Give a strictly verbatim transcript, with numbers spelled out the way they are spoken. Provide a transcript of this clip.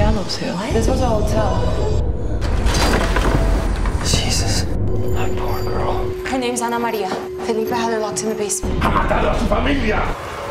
시간 없어요. This was a hotel. Jesus. That poor girl. Her name's Ana Maria. Felipe had her locked in the basement. ¡Ha matado a su familia!